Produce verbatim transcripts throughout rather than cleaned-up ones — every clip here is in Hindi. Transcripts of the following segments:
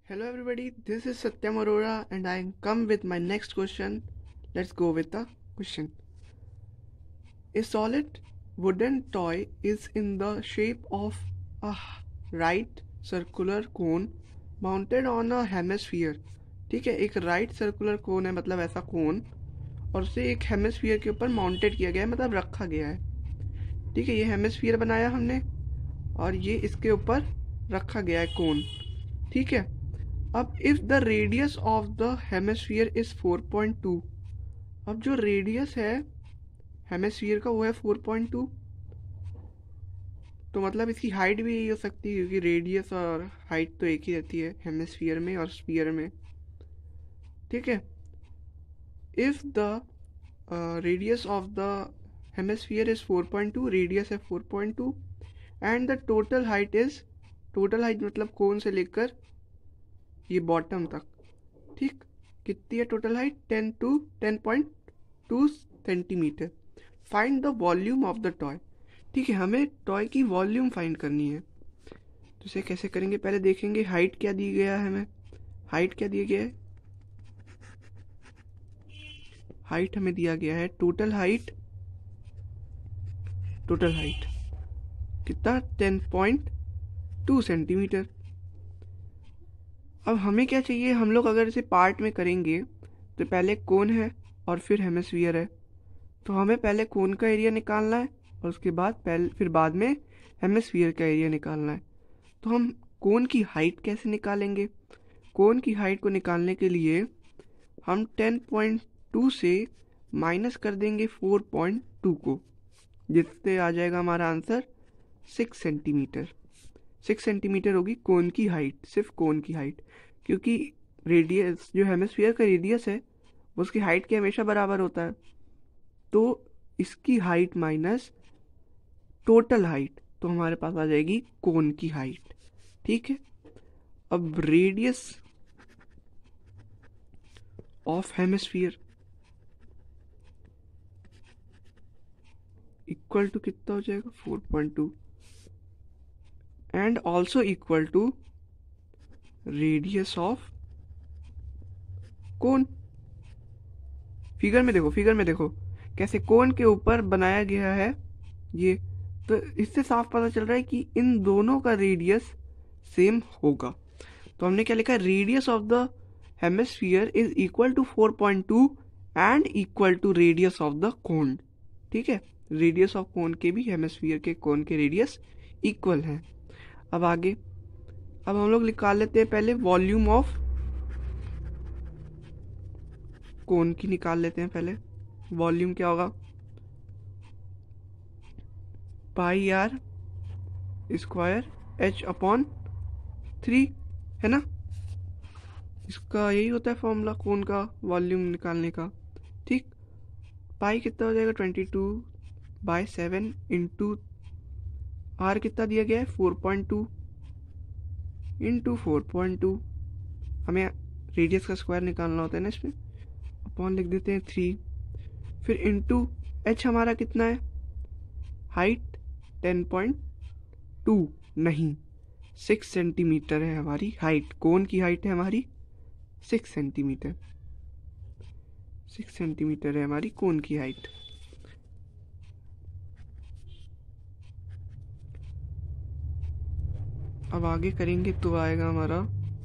Hello everybody, this is Satyam Arora and I come with my next question. Let's go with the question. A solid wooden toy is in the shape of a right circular cone mounted on a hemisphere. ठीक है, एक राइट सर्कुलर कोन है, मतलब ऐसा कोन, और उसे एक हेमिस्फीयर के ऊपर माउंटेड किया गया है, मतलब रखा गया है। ठीक है, ये हेमिस्फीयर बनाया हमने और ये इसके ऊपर रखा गया है कोन। ठीक है, अब if the radius of the hemisphere is four point two, अब जो रेडियस है हेमिस्फीयर का वो है फोर पॉइंट टू, तो मतलब इसकी हाइट भी यही हो सकती है क्योंकि रेडियस और हाइट तो एक ही रहती है हेमिस्फीयर में और स्फीयर में। ठीक है, if the radius of the hemisphere is four point two, radius है four point two, and the total height is, total height मतलब कोन से लेकर ये बॉटम तक, ठीक, कितनी है total height, ten two ten point two centimetre. Find the volume of the toy. ठीक है, हमें टॉय की वॉल्यूम फाइंड करनी है, तो इसे कैसे करेंगे, पहले देखेंगे हाइट क्या दी गया है हमें। हाइट क्या दिया गया है, हाइट हमें दिया गया है टोटल हाइट, टोटल हाइट कितना, टेन पॉइंट टू सेंटीमीटर। अब हमें क्या चाहिए, हम लोग अगर इसे पार्ट में करेंगे तो पहले कोन है और फिर हेमिस्फीयर है, तो हमें पहले कोन का एरिया निकालना है और उसके बाद पहले फिर बाद में हेमिस्फीयर का एरिया निकालना है। तो हम कोन की हाइट कैसे निकालेंगे, कोन की हाइट को निकालने के लिए हम टेन पॉइंट टू से माइनस कर देंगे फोर पॉइंट टू को, जिससे आ जाएगा हमारा answer six centimetre. Six centimetre होगी कोन की हाइट, सिर्फ कोन की हाइट, क्योंकि रेडियस जो हेमिस्फीयर का रेडियस है उसकी हाइट के हमेशा बराबर होता है, तो इसकी हाइट माइनस टोटल हाइट, तो हमारे पास आ जाएगी कोन की हाइट। ठीक है, अब radius of hemisphere equal to कितना हो जाएगा, four point two, and also equal to radius of cone. Figure में देखो, फिगर में देखो कैसे कोन के ऊपर बनाया गया है ये, तो इससे साफ पता चल रहा है कि इन दोनों का रेडियस सेम होगा। तो हमने क्या लिखा है, radius of the hemisphere is equal to four point two and equal to radius of the cone. ठीक है, रेडियस ऑफ कोन के भी हेमिस्फीयर के कोन के रेडियस इक्वल है। अब आगे, अब हम लोग निकाल लेते हैं पहले वॉल्यूम ऑफ कोन की, निकाल लेते हैं पहले। वॉल्यूम क्या होगा, pi r square h upon three, है ना, इसका यही होता है फॉर्मूला कोन का वॉल्यूम निकालने का। ठीक, पाई कितना हो जाएगा, twenty two by seven into r कितना दिया गया है, four point two into four point two, हमें रेडियस का स्क्वायर निकालना होता है ना इसमें, अपॉन लिख देते हैं थ्री, फिर इंटू एच हमारा कितना है, हाइट टेन पॉइंट टू नहीं सिक्स सेंटीमीटर है हमारी हाइट, कोन की हाइट है हमारी सिक्स सेंटीमीटर, सिक्स सेंटीमीटर है हमारी कोन की हाइट। अब आगे करेंगे तो आएगा हमारा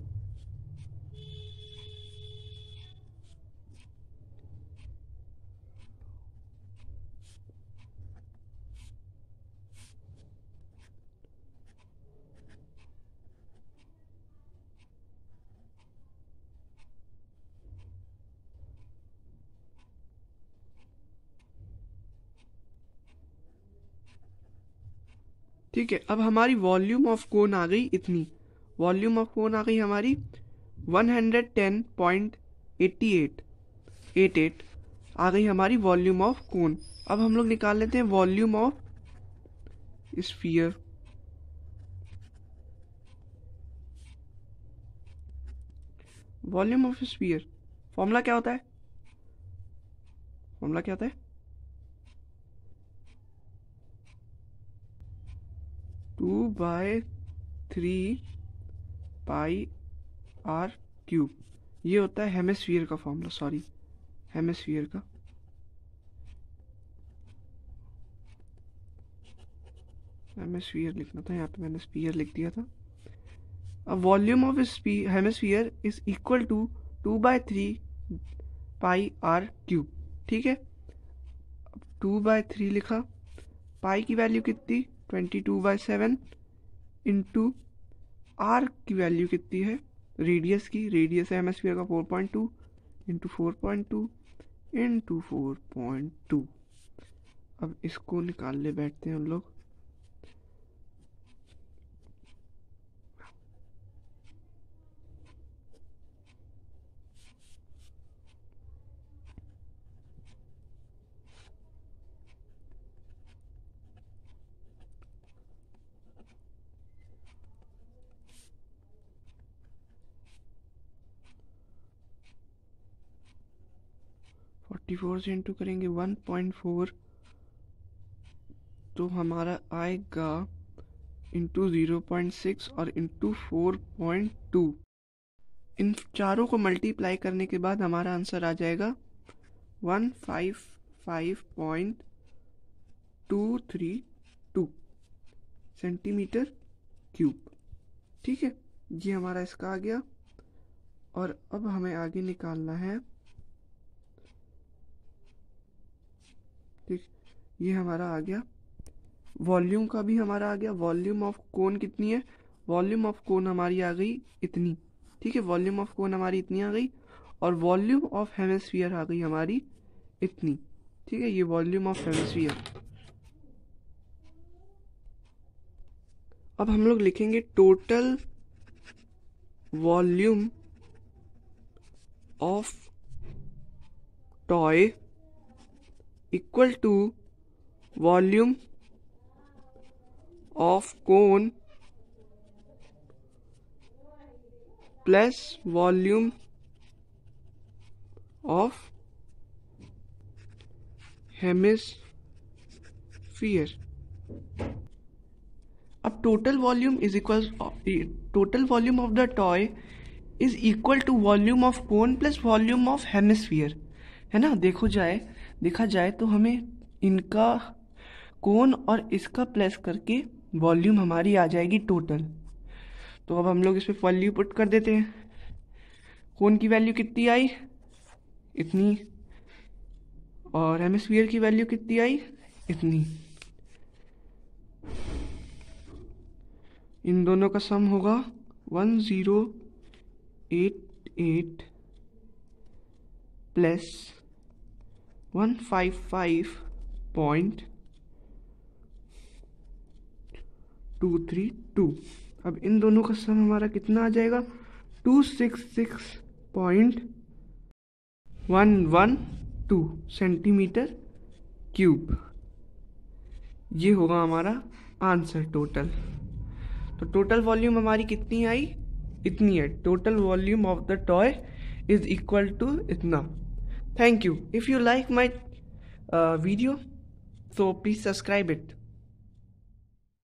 ठीक है, अब हमारी वॉल्यूम ऑफ कोन आ गई इतनी, वॉल्यूम ऑफ कोन आ गई हमारी one hundred ten point eighty eight eight eight आ गई हमारी वॉल्यूम ऑफ कोन। अब हम लोग निकाल लेते हैं volume of sphere. Volume of sphere formula क्या होता है, फॉर्मूला क्या होता है, two by three pi r cube. ये होता है हेमिस्फीयर का फॉर्मूला, सॉरी हेमिस्फीयर का। हेमिस्फीयर लिखना था, यहाँ पे मैंने स्फीयर लिख दिया था। अब volume of hemisphere is equal to two by three pi r cube. ठीक है, टू बाई थ्री लिखा, पाई की वैल्यू कितनी twenty two by seven, into r की वैल्यू कितनी है रेडियस की, रेडियस है हेमिस्फीयर का four point two, into four point two into four point two. अब इसको निकाल ले बैठते हैं हम लोग। फोर्टी फोर से इंटू करेंगे वन पॉइंट फोर, तो हमारा आएगा इंटू ज़ीरो पॉइंट सिक्स और इंटू फोर पॉइंट टू। इन चारों को मल्टीप्लाई करने के बाद हमारा आंसर आ जाएगा one five five point two three two centimetre cube. ठीक है, ये हमारा इसका आ गया। और अब हमें आगे निकालना है, ठीक, ये हमारा आ गया वॉल्यूम का भी हमारा आ गया। वॉल्यूम ऑफ कोन कितनी है, वॉल्यूम ऑफ कोन हमारी आ गई इतनी। ठीक है, वॉल्यूम ऑफ कोन हमारी इतनी आ गई, और वॉल्यूम ऑफ हेमिस्फीयर आ गई हमारी इतनी। ठीक है, ये वॉल्यूम ऑफ हेमिस्फीयर। अब हम लोग लिखेंगे total volume of toy equal to volume of cone plus volume of hemisphere। अब total volume is equal total volume of the toy is equal to volume of cone plus volume of hemisphere, है ना। देखो जाए देखा जाए तो हमें इनका कोन और इसका प्लस करके वॉल्यूम हमारी आ जाएगी टोटल। तो अब हम लोग इस पे वैल्यू पुट कर देते हैं। कोन की वैल्यू कितनी आई इतनी, और हेमिस्फीयर की वैल्यू कितनी आई इतनी। इन दोनों का सम होगा one zero eight eight plus one five five point two three two. अब इन दोनों का सम हमारा कितना आ जाएगा, two six six point one one two centimetre cube. ये होगा हमारा आंसर टोटल। तो टोटल वॉल्यूम हमारी कितनी आई इतनी है। Total volume of the toy is equal to इतना। Thank you. If you like my video so please subscribe it.